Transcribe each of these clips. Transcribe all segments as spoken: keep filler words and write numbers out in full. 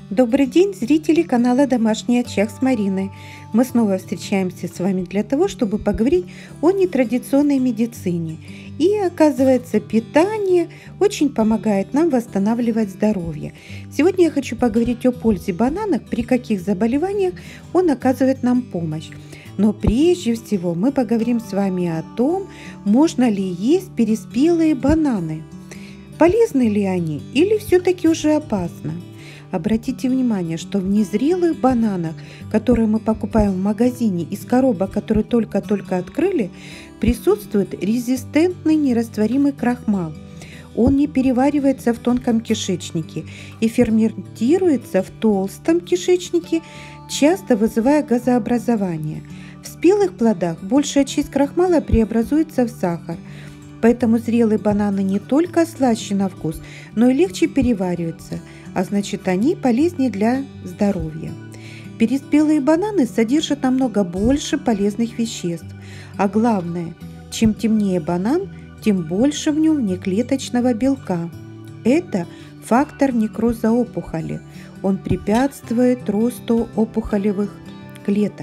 Добрый день, зрители канала «Домашний очаг» с Мариной. Мы снова встречаемся с вами для того, чтобы поговорить о нетрадиционной медицине. И оказывается, питание очень помогает нам восстанавливать здоровье. Сегодня я хочу поговорить о пользе банана, при каких заболеваниях он оказывает нам помощь. Но прежде всего мы поговорим с вами о том, можно ли есть переспелые бананы. Полезны ли они или все-таки уже опасно? Обратите внимание, что в незрелых бананах, которые мы покупаем в магазине из коробок, которые только-только открыли, присутствует резистентный нерастворимый крахмал. Он не переваривается в тонком кишечнике и ферментируется в толстом кишечнике, часто вызывая газообразование. В спелых плодах большая часть крахмала преобразуется в сахар. Поэтому зрелые бананы не только слаще на вкус, но и легче перевариваются, а значит, они полезнее для здоровья. Переспелые бананы содержат намного больше полезных веществ. А главное, чем темнее банан, тем больше в нем внеклеточного белка. Это фактор некроза опухоли. Он препятствует росту опухолевых клеток.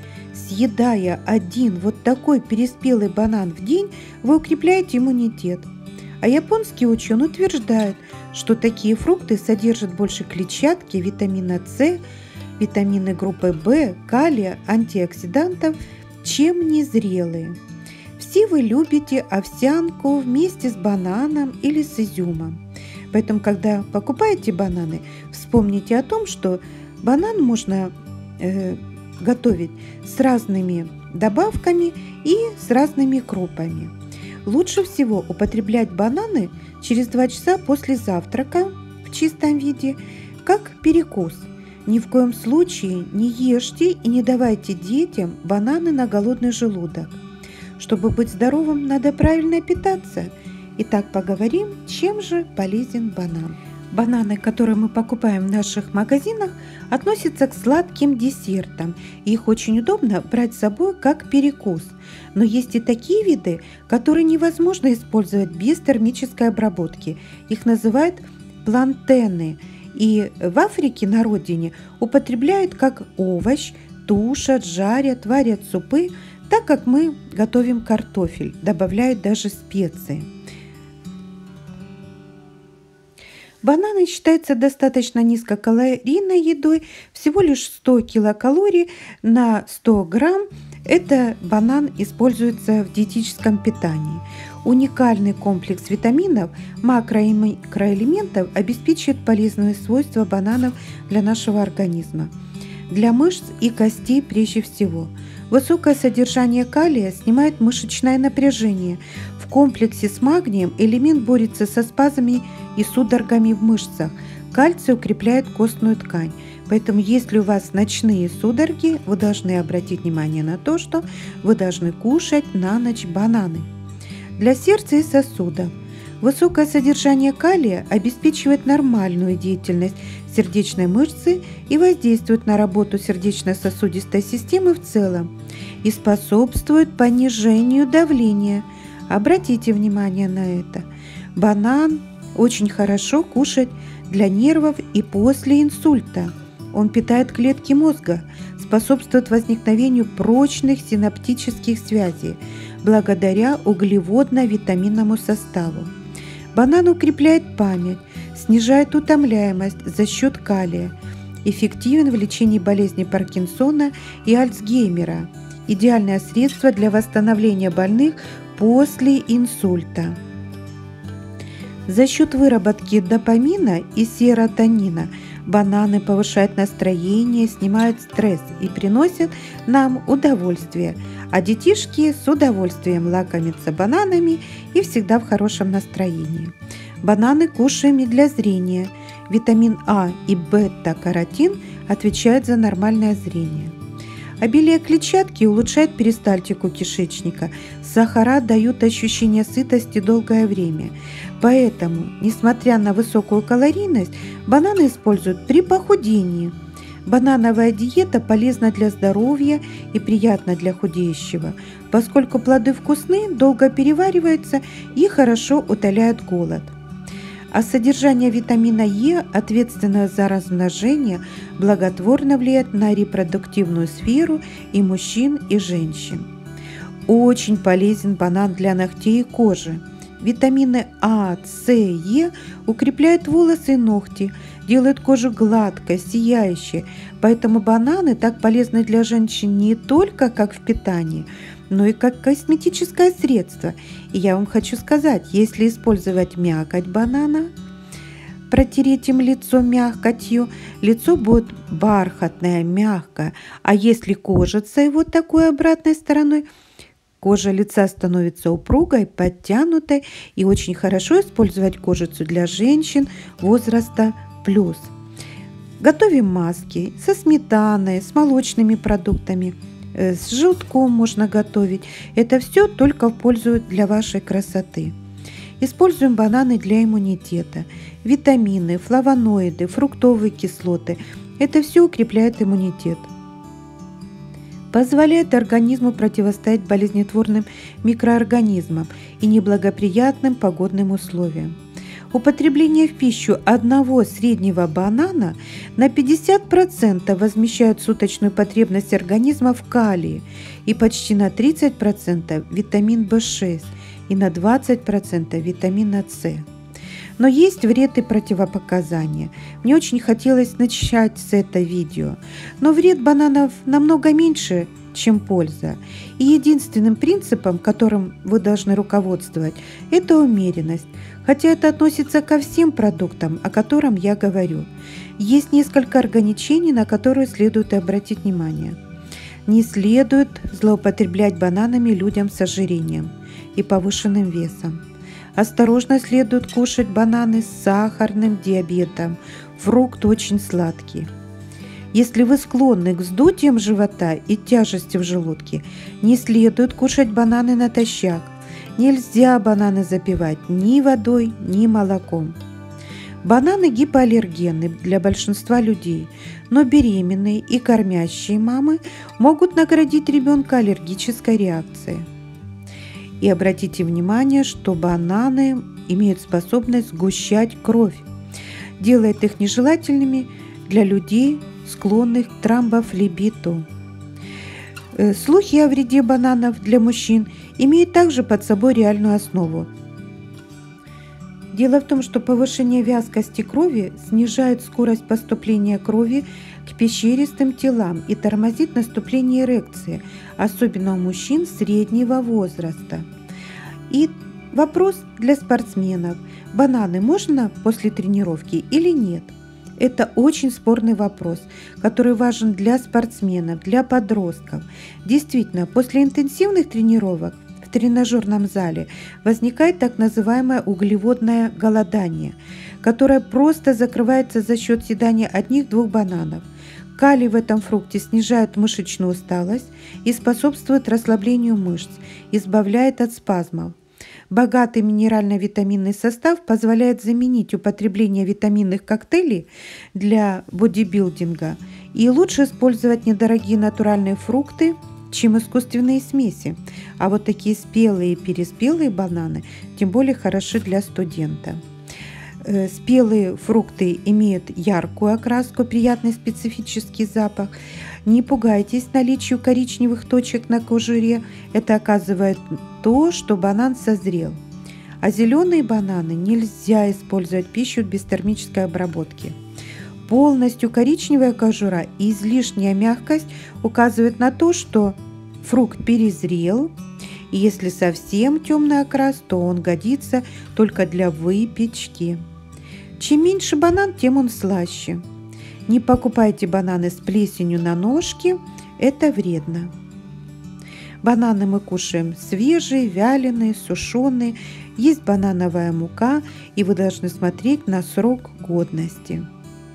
Съедая один вот такой переспелый банан в день, вы укрепляете иммунитет. А японские ученые утверждают, что такие фрукты содержат больше клетчатки, витамина С, витамины группы В, калия, антиоксидантов, чем незрелые. Все вы любите овсянку вместе с бананом или с изюмом. Поэтому, когда покупаете бананы, вспомните о том, что банан можно э, готовить с разными добавками и с разными крупами. Лучше всего употреблять бананы через два часа после завтрака в чистом виде, как перекус. Ни в коем случае не ешьте и не давайте детям бананы на голодный желудок. Чтобы быть здоровым, надо правильно питаться. Итак, поговорим, чем же полезен банан. Бананы, которые мы покупаем в наших магазинах, относятся к сладким десертам. Их очень удобно брать с собой как перекус. Но есть и такие виды, которые невозможно использовать без термической обработки. Их называют плантены. И в Африке, на родине, употребляют как овощ, тушат, жарят, варят супы, так как мы готовим картофель, добавляют даже специи. Бананы считаются достаточно низкокалорийной едой, всего лишь сто килокалорий на сто грамм. Это банан используется в диетическом питании. Уникальный комплекс витаминов, макро- и микроэлементов обеспечивает полезные свойства бананов для нашего организма. Для мышц и костей прежде всего. Высокое содержание калия снимает мышечное напряжение. В комплексе с магнием элемент борется со спазмами и судорогами в мышцах. Кальций укрепляет костную ткань. Поэтому, если у вас ночные судороги, вы должны обратить внимание на то, что вы должны кушать на ночь бананы. Для сердца и сосудов. Высокое содержание калия обеспечивает нормальную деятельность сердечной мышцы и воздействует на работу сердечно-сосудистой системы в целом и способствует понижению давления. Обратите внимание на это. Банан очень хорошо кушать для нервов и после инсульта. Он питает клетки мозга, способствует возникновению прочных синаптических связей благодаря углеводно-витаминному составу. Банан укрепляет память, снижает утомляемость за счет калия, эффективен в лечении болезней Паркинсона и Альцгеймера. Идеальное средство для восстановления больных после инсульта. За счет выработки допамина и серотонина бананы повышают настроение, снимают стресс и приносят нам удовольствие. А детишки с удовольствием лакомятся бананами и всегда в хорошем настроении. Бананы кушаем и для зрения. Витамин А и бета-каротин отвечают за нормальное зрение. Обилие клетчатки улучшает перистальтику кишечника. Сахара дают ощущение сытости долгое время. Поэтому, несмотря на высокую калорийность, бананы используют при похудении. Банановая диета полезна для здоровья и приятна для худеющего, поскольку плоды вкусны, долго перевариваются и хорошо утоляют голод. А содержание витамина Е, ответственного за размножение, благотворно влияет на репродуктивную сферу и мужчин, и женщин. Очень полезен банан для ногтей и кожи. Витамины А, С, Е укрепляют волосы и ногти, делают кожу гладкой, сияющей. Поэтому бананы так полезны для женщин не только как в питании, но и как косметическое средство. И я вам хочу сказать, если использовать мякоть банана, протереть им лицо мякотью, лицо будет бархатное, мягкое. А если кожица его такой обратной стороной, кожа лица становится упругой, подтянутой, и очень хорошо использовать кожицу для женщин возраста плюс. Готовим маски со сметаной, с молочными продуктами, с желтком можно готовить. Это все только в пользу для вашей красоты. Используем бананы для иммунитета. Витамины, флавоноиды, фруктовые кислоты – это все укрепляет иммунитет. Позволяет организму противостоять болезнетворным микроорганизмам и неблагоприятным погодным условиям. Употребление в пищу одного среднего банана на пятьдесят процентов возмещает суточную потребность организма в калии и почти на тридцать процентов витамин В шесть и на двадцать процентов витамина С. Но есть вред и противопоказания. Мне очень хотелось начать с этого видео, но вред бананов намного меньше, чем польза. И единственным принципом, которым вы должны руководствовать, это умеренность. Хотя это относится ко всем продуктам, о котором я говорю. Есть несколько ограничений, на которые следует обратить внимание. Не следует злоупотреблять бананами людям с ожирением и повышенным весом. Осторожно следует кушать бананы с сахарным диабетом. Фрукт очень сладкий. Если вы склонны к вздутиям живота и тяжести в желудке, не следует кушать бананы натощак. Нельзя бананы запивать ни водой, ни молоком. Бананы гипоаллергенны для большинства людей, но беременные и кормящие мамы могут наградить ребенка аллергической реакцией. И обратите внимание, что бананы имеют способность сгущать кровь, делает их нежелательными для людей, склонных к тромбофлебиту. Слухи о вреде бананов для мужчин имеют также под собой реальную основу. Дело в том, что повышение вязкости крови снижает скорость поступления крови к пещеристым телам и тормозит наступление эрекции, особенно у мужчин среднего возраста. И вопрос для спортсменов: бананы можно после тренировки или нет? Это очень спорный вопрос, который важен для спортсменов, для подростков. Действительно, после интенсивных тренировок в тренажерном зале возникает так называемое углеводное голодание, которое просто закрывается за счет съедания одних-двух бананов. Калий в этом фрукте снижает мышечную усталость и способствует расслаблению мышц, избавляет от спазмов. Богатый минерально-витаминный состав позволяет заменить употребление витаминных коктейлей для бодибилдинга и лучше использовать недорогие натуральные фрукты, чем искусственные смеси. А вот такие спелые и переспелые бананы тем более хороши для студента. Спелые фрукты имеют яркую окраску, приятный специфический запах. Не пугайтесь наличию коричневых точек на кожуре. Это оказывает то, что банан созрел. А зеленые бананы нельзя использовать в пищу без термической обработки. Полностью коричневая кожура и излишняя мягкость указывают на то, что фрукт перезрел. И если совсем темный окрас, то он годится только для выпечки. Чем меньше банан, тем он слаще. Не покупайте бананы с плесенью на ножке, это вредно. Бананы мы кушаем свежие, вяленые, сушеные. Есть банановая мука, и вы должны смотреть на срок годности.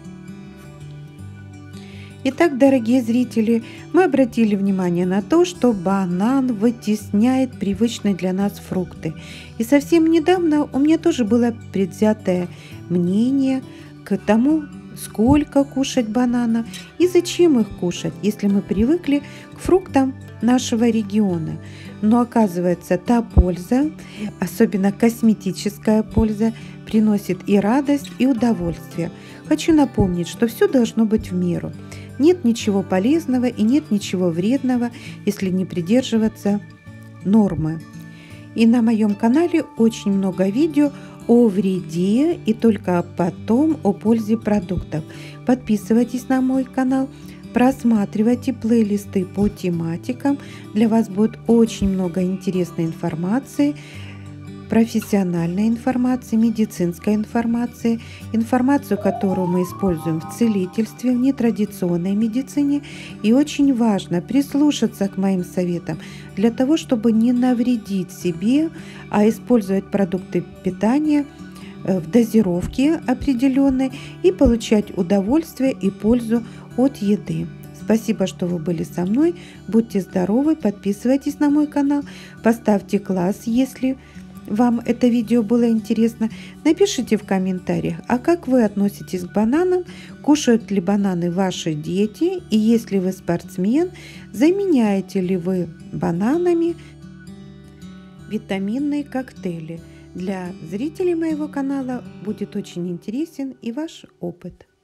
Итак, дорогие зрители, мы обратили внимание на то, что банан вытесняет привычные для нас фрукты. И совсем недавно у меня тоже было предвзятое мнение к тому, сколько кушать бананов и зачем их кушать, если мы привыкли к фруктам нашего региона. но оказывается, та польза, особенно косметическая польза, приносит и радость, и удовольствие. Хочу напомнить, что все должно быть в меру. Нет ничего полезного и нет ничего вредного, если не придерживаться нормы. И на моем канале очень много видео о вреде и только потом о пользе продуктов. Подписывайтесь на мой канал, просматривайте плейлисты по тематикам. Для вас будет очень много интересной информации, профессиональной информации, медицинской информации, информацию, которую мы используем в целительстве, в нетрадиционной медицине. И очень важно прислушаться к моим советам для того, чтобы не навредить себе, а использовать продукты питания в дозировке определенной и получать удовольствие и пользу от еды. Спасибо, что вы были со мной. Будьте здоровы, подписывайтесь на мой канал, поставьте класс, если вам это видео было интересно. Напишите в комментариях, а как вы относитесь к бананам, кушают ли бананы ваши дети, и если вы спортсмен, заменяете ли вы бананами витаминные коктейли. Для зрителей моего канала будет очень интересен и ваш опыт.